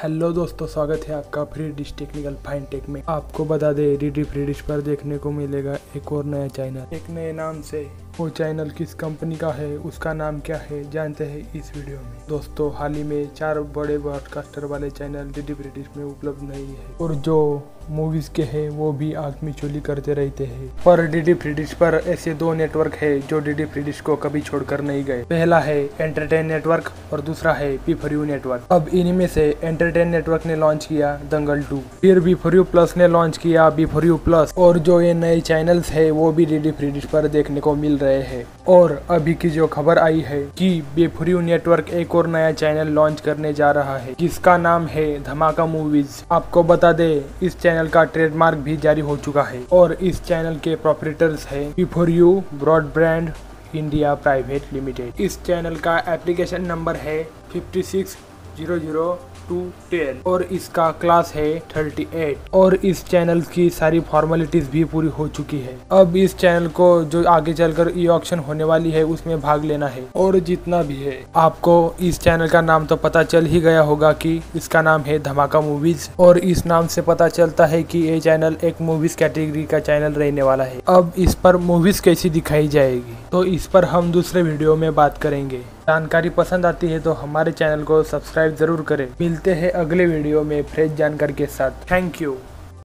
Hello दोस्तों, स्वागत है आपका free dish technical fine tech में। आपको बता दे डीडी फ्री डिश पर देखने को मिलेगा एक और नया चैनल, एक नए नाम से। वो चैनल किस कंपनी का है, उसका नाम क्या है, जानते हैं इस वीडियो में। दोस्तों, हाल ही में 4 बड़े ब्रॉडकास्टर वाले चैनल डीडी फ्री डिश में उपलब्ध नहीं है और जो मूवीज के हैं वो भी आग में चोली करते रहते हैं। पर डीडी फ्री डिश पर ऐसे 2 नेटवर्क है जो डीडी फ्री डिश को कभी छोड़कर नहीं गए। पहला है एंटरटेन नेटवर्क और दूसरा है पी4यू नेटवर्क। अब इनमें से एंटरटेन नेटवर्क ने लॉन्च किया दंगल 2, फिर बी4यू प्लस ने लॉन्च किया बी4यू प्लस, और जो ये नए चैनल्स है वो भी डीडी फ्री डिश पर देखने को मिल रहे हैं। और अभी की जो खबर आई है कि बी4यू नेटवर्क एक और नया चैनल लॉन्च करने जा रहा है जिसका नाम है धमाका मूवीज। आपको बता दे इस चैनल का ट्रेडमार्क भी जारी हो चुका है और इस चैनल के प्रोपराइटर्स है B4U broadband India private limited. इस चैनल का एप्लीकेशन नंबर है 56000210 और इसका क्लास है 38 और इस चैनल की सारी फॉर्मेलिटीज भी पूरी हो चुकी है। अब इस चैनल को जो आगे चलकर ई ऑक्शन होने वाली है उसमें भाग लेना है और जितना भी है। आपको इस चैनल का नाम तो पता चल ही गया होगा कि इसका नाम है धमाका मूवीज, और इस नाम से पता चलता है कि ये चैनल एक मूवीज कैटेगरी का चैनल रहने वाला है। अब इस पर मूवीज कैसी दिखाई जाएगी तो इस पर हम दूसरे वीडियो में बात करेंगे। जानकारी पसंद आती है तो हमारे चैनल को सब्सक्राइब जरूर करें। मिलते हैं अगले वीडियो में फ्रेश जानकारी के साथ। Thank you.